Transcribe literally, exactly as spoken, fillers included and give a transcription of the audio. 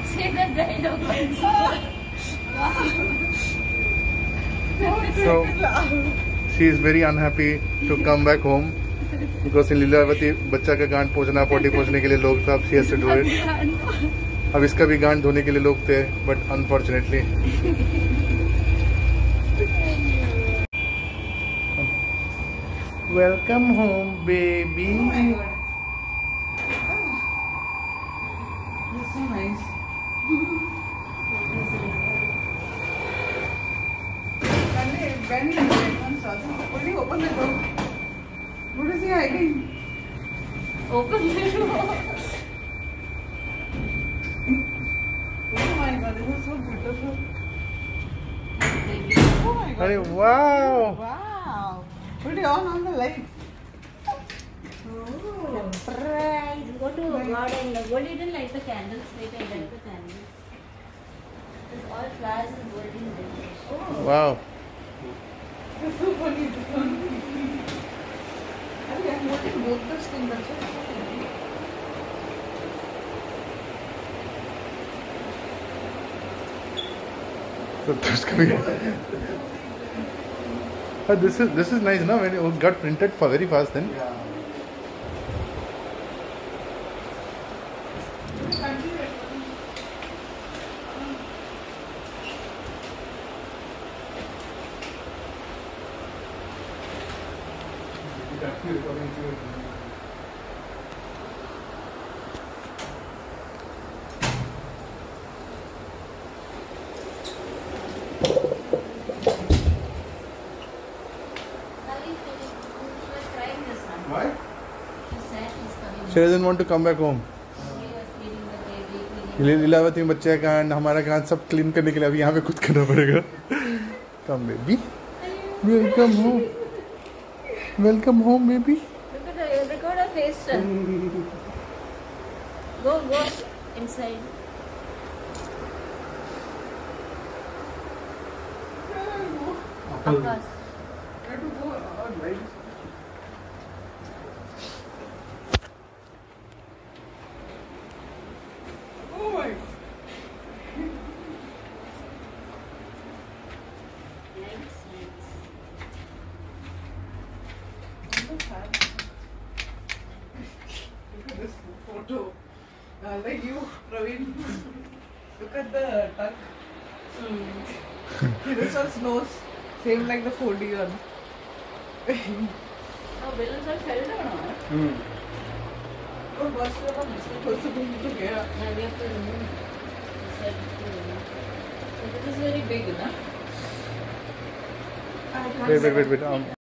Say the dialogue. So she is very unhappy to come back home because in Lilavati बच्चा का गांड पोंछना पोटी पोंछने के लिए लोग थे, she has to do it. अब इसका भी गांड धोने के लिए लोग थे, but unfortunately. Welcome home, baby. Oh my God. This is so nice. Benny, Benny, will you open the door? What is he hiding? Open the door. Oh my God, this is so beautiful. Oh my God. अरे wow. Wow. Put it on on the light. Oh, surprise. Go to a garden. What you didn't light the candles? Wait, I light the candles. It's all flowers and golden decoration. Oh. Wow. This is so funny. This one. I am holding both the strings. That's so funny. So that's coming. Uh, this is this is nice, no? When it got printed for very fast, then. Yeah. Why? She said she's coming. She doesn't want to come back home. She was feeding the baby, cleaning. Lilavati बच्चे का and हमारा गांड सब clean करने के लिए अभी यहाँ पे खुद करना पड़ेगा. Come baby. Welcome home. Welcome home, baby. Look at her. Record her face. Sir. Go, go inside. Akash. I have to go on lights. Oh my. Lights, lights. Look at this photo. Uh, like you, Praveen. Look at the tuck. This one's nose. Same like the four D one. Oh, balloons are filled or not? Hmm. Oh, what's the one? This is supposed to be together. No, we have to remove. He said to remove. So this is very big, na? I can't Wait, say. wait, wait, wait. Um,